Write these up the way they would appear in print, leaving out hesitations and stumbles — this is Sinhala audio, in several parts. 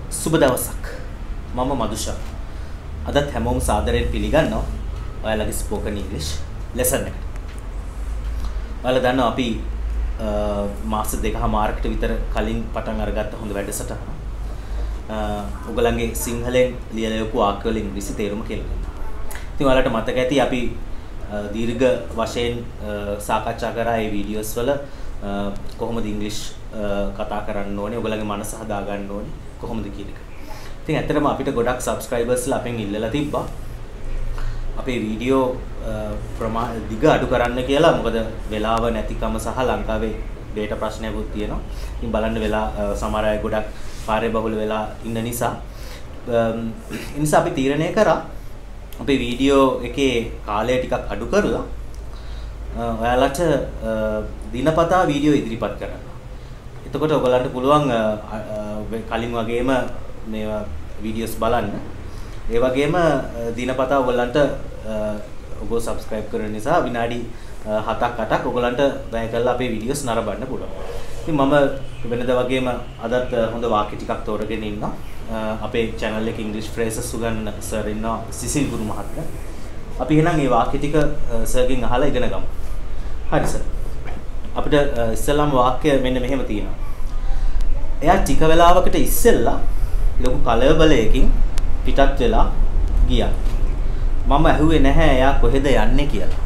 සුබ දවසක්. මම මදුෂා. අදත් හැමෝම සාදරයෙන් පිළිගන්නවා ඔයාලගේ ස්පෝකන් ඉංග්‍රීසි ලෙසන් එකට. ඔයාලා දන්නවා අපි මාස දෙකමාරකට විතර කලින් පටන් අරගත්ත හොඳ වැඩසටහන. ඔයගලන්ගේ සිංහලෙන් ලියලා යපු වාක්‍ය වල ඉංග්‍රීසි තේරුම කියලා. ඉතින් ඔයාලට මතක ඇති අපි දීර්ඝ වශයෙන් සාකච්ඡා කරා මේ වීඩියෝස් වල කොහොමද ඉංග්‍රීසි කතා කරන්න ඕනේ, ඔයගලගේ මනස හදා ගන්න ඕනේ කොහොමද කියන එක. ඉතින් ඇත්තටම අපිට ගොඩක් සබ්ස්ක්‍රයිබර්ස්ලා අපෙන් ඉල්ලලා තිබ්බා අපේ වීඩියෝ දිග අඩු කරන්න කියලා. මොකද වෙලාව නැතිකම සහ ලංකාවේ ඩේටා ප්‍රශ්නයක්ත් තියෙනවා. ඉතින් බලන්න වෙලා සමහර අය ගොඩක් කාර්ය බහුල වෙලා ඉන්න නිසා අපි තීරණය කරා අපේ වීඩියෝ එකේ කාලය ටිකක් අඩු කරලා ඔයාලට දිනපතා වීඩියෝ ඉදිරිපත් කරන්න. එතකොට ඔයගලන්ට පුළුවන් කලින් වගේම මේවා වීඩියෝස් බලන්න. ඒ වගේම දිනපතා ඔයගලන්ට ඔබ සබ්ස්ක්‍රයිබ් කරන නිසා විනාඩි 7ක් 8ක් ඔයගලන්ට වැය කරලා අපේ වීඩියෝස් නරඹන්න පුළුවන්. ඉතින් මම වෙනදා වගේම අදත් හොඳ වාක්‍ය ටිකක් තෝරගෙන ඉන්නවා. අපේ channel එකේ English phrases උගන්වන සර් ඉන්නවා සිසිල් ගුරු මහත්මයා. අපි එහෙනම් මේ වාක්‍ය ටික සර්ගෙන් අහලා ඉගෙන ගමු. හරි සර්. අපිට ඉස්සෙල්ලාම වාක්‍ය මෙන්න මෙහෙම තියෙනවා. එයා ටික වෙලාවකට ඉස්සෙල්ලා ලොකු කලබලයකින් පිටත් වෙලා ගියා. මම ඇහුවේ නැහැ එයා කොහෙද යන්නේ කියලා.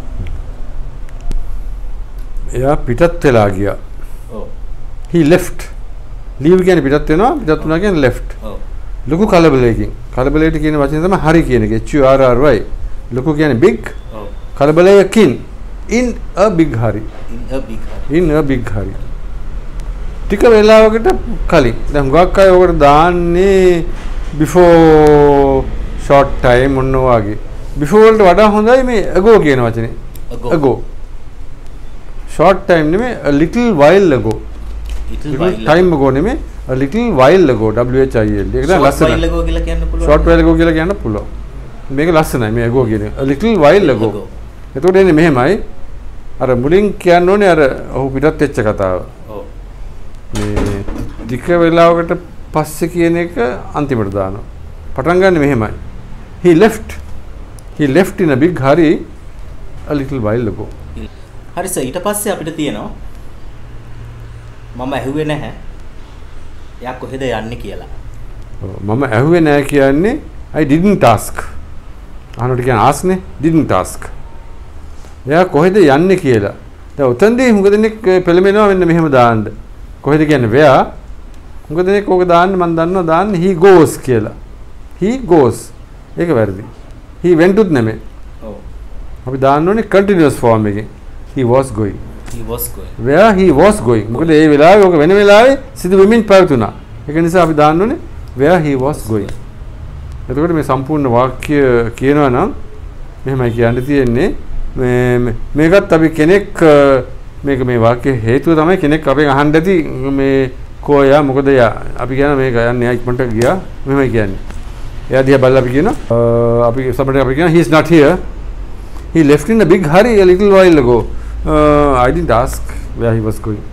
එයා පිටත් වෙලා ගියා. ඔව්. He left. leave කියන්නේ පිටත් වෙනවා, පිටත් වුණා කියන්නේ left. ඔව්. ලොකු කලබලයකින්. කලබලයට කියන වචනේ තමයි හරි කියන එක. H U R R Y. ලොකු කියන්නේ big. ඔව්. කලබලයකින්. In a big hurry. In a big hurry. ටික වෙලාවකට කලින්. දැන් හුඟක් අය ඔකට දාන්නේ before short time ඔන්න ඔයගේ. before වලට වඩා හොඳයි මේ ago කියන වචනේ. ago. short time නෙමෙයි a little while ago. little time ago නෙමෙයි a little while ago W H I L. ඒක දැන් ලස්සනයි. short while ago කියලා කියන්න පුළුවන්. short while ago කියලා කියන්න පුළුවන්. මේක ලස්සනයි මේ ago කියන්නේ. a little while ago. එතකොට එන්නේ මෙහෙමයි. අර මුලින් කියන්න ඕනේ අර ඔහු පිටත් වෙච්ච කතාව. ඔව්. මේ ටික වෙලාවකට පස්සේ කියන එක අන්තිමට දානවා. පටන් ගන්න මෙහෙමයි. He left in a big hurry a little while ago. හරි සර්. ඊට පස්සේ අපිට තියෙනවා මම ඇහුවේ නැහැ එයා කොහෙද යන්නේ කියලා. මම ඇහුවේ නැහැ කියන්නේ I didn't ask. අහනකොට කියන්නේ ask නේ. didn't ask. එයා කොහෙද යන්නේ කියලා. දැන් උතන්දී හුඟ දෙනෙක් පෙළඹෙනවා මෙන්න මෙහෙම දාන්න. කොහෙද කියන්නේ where? හුඟ දෙනෙක් ඕක දාන්න මම දන්නවා දාන්න he goes කියලා. he goes. ඒක වැරදි. he went උත් නෙමෙයි. ඔව්. අපි දාන්න ඕනේ continuous form එකෙන්. he was going. he was going. where he was going. මොකද ඒ වෙලාවේ ඕක වෙන වෙලාවේ සිදු වෙමින් පැවතුණා. ඒක නිසා අපි දාන්න ඕනේ where he was going. එතකොට මේ සම්පූර්ණ වාක්‍ය කියනවා නම් මෙහෙමයි කියන්න තියෙන්නේ. මේකත් අපි කෙනෙක් මේක මේ වාක්‍ය හේතුව තමයි කෙනෙක් අපෙන් අහන්න ඇති මේ කොයා මොකද අපි කියන මේක යන්නේ ඉක්මනට ගියා මෙහෙමයි කියන්නේ. එයා දිහා බලලා අපි කියනවා අපි සමහරට අපි කියනවා he is not here. He left in a big hurry a little while ago. I didn't ask where he was going.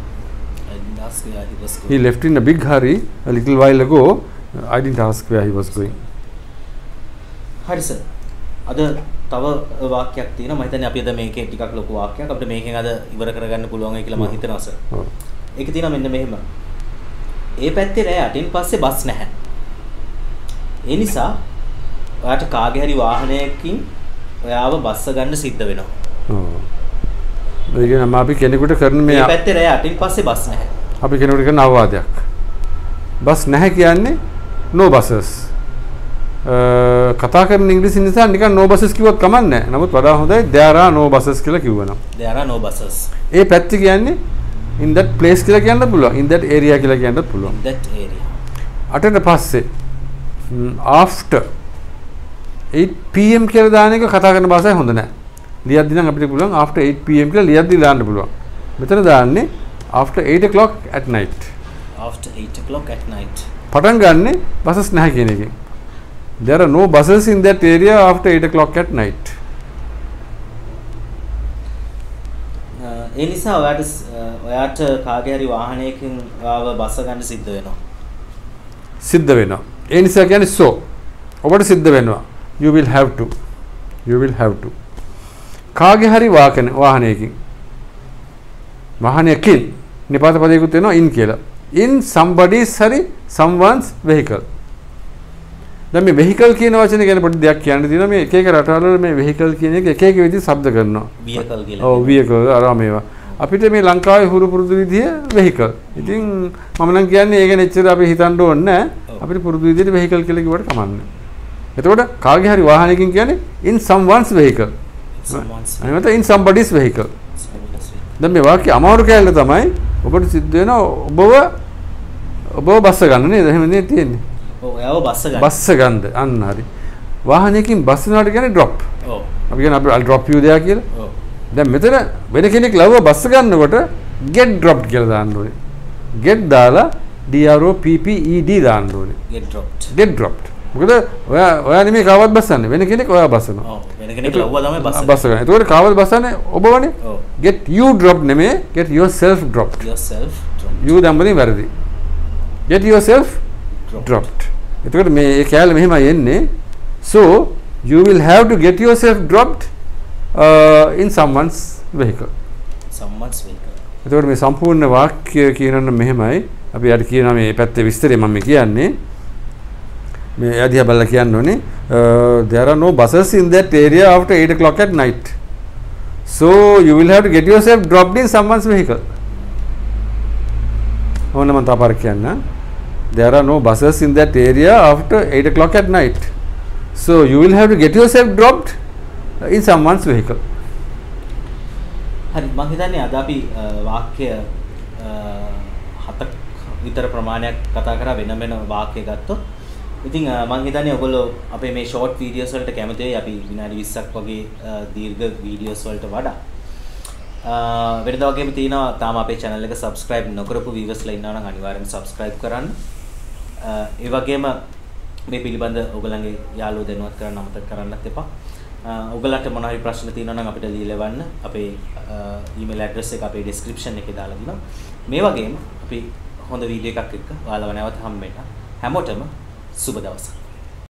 He left in a big hurry a little while ago. I didn't ask where he was going. හරි සර්. අද තව වාක්‍යයක් තියෙනවා. මම හිතන්නේ අපි අද මේකේ ටිකක් ලොකු වාක්‍යයක්. අපිට මේකෙන් අද ඉවර කරගන්න පුළුවන් වෙයි කියලා මම හිතනවා සර්. ඔව්. ඒක තියෙනවා මෙන්න මෙහෙම. ඒ පැත්තේ රෑ 8න් පස්සේ බස් නැහැ. ඒ නිසා ඔයාට කාගේ හරි වාහනයකින් ඔයාව බස්ස ගන්න සිද්ධ වෙනවා. ඔව්. ඒ කියන්නේ අපි කෙනෙකුට කරන මේ පැත්තේ රෑ 8න් පස්සේ බස් නැහැ. අපි කෙනෙකුට කරන අවවාදයක්. බස් නැහැ කියන්නේ no buses. කතා කරන ඉංග්‍රීසි නිසා නිකන් no buses කිව්වත් කමක් නැහැ. නමුත් වඩා හොඳයි there are no buses කියලා කිව්වනම්. there are no buses. ඒ පැත්ත කියන්නේ in that place කියලා කියන්නත් පුළුවන්. in that area කියලා කියන්නත් පුළුවන්. in that area. 8ට පස්සේ after 8 pm කියලා දාන එක කතා කරන භාෂාවේ හොඳ නැහැ. ලියද්දි නම් අපිට පුළුවන් after 8 pm කියලා ලියද්දි දාන්න පුළුවන්. මෙතන දාන්නේ after 8 o'clock at night. after 8 o'clock at night. පටන් ගන්නෙ buses නැහැ කියන එකෙන්. There are no buses in that area after 8 o'clock at night. ඒ නිසා ඔයාට කාගේ හරි වාහනයකින් ආව බස්ස ගන්න සිද්ධ වෙනවා. සිද්ධ වෙනවා. ඒ නිසා කියන්නේ so. ඔබට සිද්ධ වෙනවා. You will have to. You will have to. කාගේ හරි වාහනයකින් වාහනයකින් නිපාත පදයකට වෙනවා in කියලා. In somebody's හරි someone's vehicle. දැන් මේ vehicle කියන වචනේ ගැන පොඩි දෙයක් කියන්න තියෙනවා. මේ එක එක රටවල මේ vehicle කියන එක එක එක විදිහට શબ્ද කරනවා. vehicle කියලා. ඔව් vehicle අර මේවා. අපිට මේ ලංකාවේ හුරු පුරුදු විදිය vehicle. ඉතින් මම නම් කියන්නේ ඒක නෙච්චර අපි හිතන්න ඕනේ නැහැ. අපිට පුරුදු විදියට vehicle කියලා කිව්වට කමන්නේ. එතකොට කාගේ හරි වාහනයකින් කියන්නේ in someone's vehicle. අනිත් in somebody's vehicle. දැන් මේ වාක්‍ය අමාරු කැලේ තමයි ඔබට සිද්ධ වෙනවා ඔබව බස්ස ගන්න නේද? එහෙම නේද තියෙන්නේ? ඔව් එයාව බස්ස ගන්න. බස්ස ගන්න. අන්න හරි. වාහනයකින් බස් වෙනාට කියන්නේ drop. ඔව්. අපි කියන්නේ අපි I'll drop you there කියලා. ඔව්. දැන් මෙතන වෙන කෙනෙක් ලව්ව බස්ස ගන්නකොට get dropped කියලා දාන්න ඕනේ. get දාලා DROPPED දාන්න ඕනේ. get dropped. get dropped. මොකද ඔයා නෙමෙයි කාවත් බස්සන්නේ වෙන කෙනෙක් ඔයා බස්සනවා. ඔව් වෙන කෙනෙක් ලව්වා තමයි බස්ස ගන්න. ඒතකොට කාවත් බස්සන්නේ ඔබවනේ. ඔව්. get you dropped නෙමෙයි get yourself dropped. yourself dropped. you දම්බලින් වැරදි. get yourself dropped. එතකොට මේ කැලේ මෙහෙමයි එන්නේ. so you will have to get yourself dropped in someone's vehicle. someone's vehicle. එතකොට මේ සම්පූර්ණ වාක්‍ය කියනනම් මෙහෙමයි. අපි යට කියනවා මේ පැත්තේ විස්තරය මම කියන්නේ. මේ යදියා බලලා කියන්න ඕනේ there are no buses in that area after 8 o'clock at night. So you will have to get yourself dropped in someone's vehicle. ඕන මම තාපාර කියන්න. There are no buses in that area after 8 o'clock at night. So you will have to get yourself dropped in someone's vehicle. හරි මම හිතන්නේ අද අපි වාක්‍ය 7ක් විතර ප්‍රමාණයක් කතා කරා වෙන වෙන වාක්‍ය ගත්තොත්. ඉතින් මම හිතන්නේ ඔයගොල්ලෝ අපේ මේ ෂෝට් වීඩියෝස් වලට කැමති වෙයි. අපි විනාඩි 20ක් වගේ දීර්ඝ වීඩියෝස් වලට වඩා. වෙනදා වගේම තියෙනවා තාම අපේ channel එක subscribe නොකරපු viewers-ලා ඉන්නවා නම් අනිවාර්යෙන්ම subscribe කරන්න. ඒ වගේම මේ පිළිබඳ ඔයගලගේ යාළුවෝ දැනුවත් කරන්න අමතක කරන්නත් එපා. ඔයගලන්ට මොන හරි ප්‍රශ්න තියෙනවා නම් අපිට දීලා එවන්න. අපේ email address එක අපේ description එකේ දාලා දිනවා. මේ වගේම අපි හොඳ වීඩියෝ එකක් එක්ක ඔයාලව නැවත හම්බ වෙන්න. හැමෝටම සුබ දවසක්.